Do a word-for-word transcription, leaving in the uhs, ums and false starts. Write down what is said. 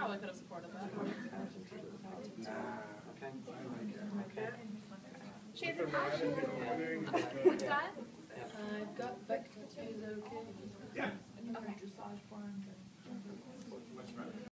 probably could have supported that. Okay. Okay. She's a passion. What's that? I've got back to the okay.